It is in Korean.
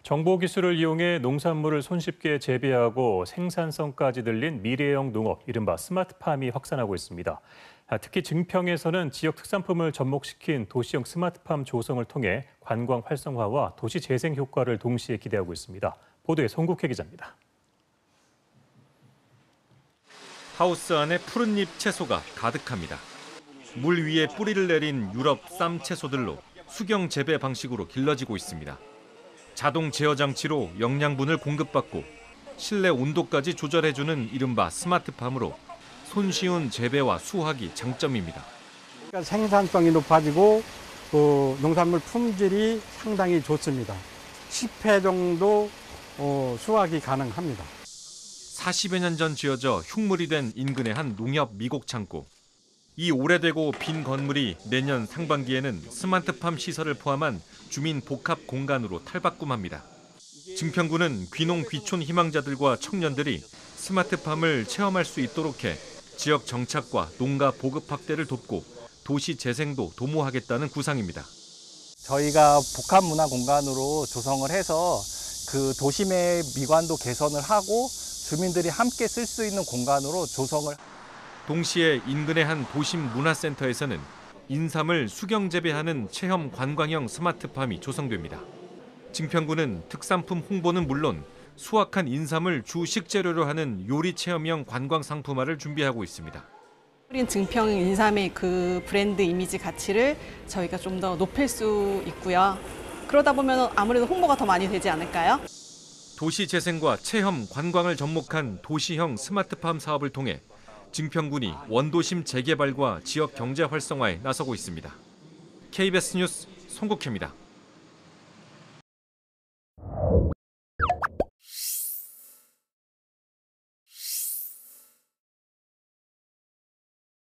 정보기술을 이용해 농산물을 손쉽게 재배하고 생산성까지 늘린 미래형 농업, 이른바 스마트팜이 확산하고 있습니다. 특히 증평에서는 지역 특산품을 접목시킨 도시형 스마트팜 조성을 통해 관광 활성화와 도시 재생 효과를 동시에 기대하고 있습니다. 보도에 송국혜 기자입니다. 하우스 안에 푸른잎 채소가 가득합니다. 물 위에 뿌리를 내린 유럽 쌈 채소들로 수경 재배 방식으로 길러지고 있습니다. 자동 제어 장치로 영양분을 공급받고 실내 온도까지 조절해주는 이른바 스마트팜으로 손쉬운 재배와 수확이 장점입니다. 생산성이 높아지고 농산물 품질이 상당히 좋습니다. 10회 정도 수확이 가능합니다. 40여 년 전 지어져 흉물이 된 인근의 한 농협 미곡 창고. 이 오래되고 빈 건물이 내년 상반기에는 스마트팜 시설을 포함한 주민 복합 공간으로 탈바꿈합니다. 증평구는 귀농 귀촌 희망자들과 청년들이 스마트팜을 체험할 수 있도록 해 지역 정착과 농가 보급 확대를 돕고 도시 재생도 도모하겠다는 구상입니다. 저희가 복합 문화 공간으로 조성을 해서 그 도심의 미관도 개선을 하고 주민들이 함께 쓸 수 있는 공간으로 조성을. 동시에 인근의 한 도심 문화센터에서는 인삼을 수경 재배하는 체험 관광형 스마트팜이 조성됩니다. 증평구는 특산품 홍보는 물론 수확한 인삼을 주 식재료로 하는 요리 체험형 관광 상품화를 준비하고 있습니다. 우린 증평 인삼의 그 브랜드 이미지 가치를 저희가 좀 더 높일 수 있고요. 그러다 보면 아무래도 홍보가 더 많이 되지 않을까요? 도시 재생과 체험, 관광을 접목한 도시형 스마트팜 사업을 통해 증평군이 원도심 재개발과 지역 경제 활성화에 나서고 있습니다. KBS 뉴스 송국혜입니다.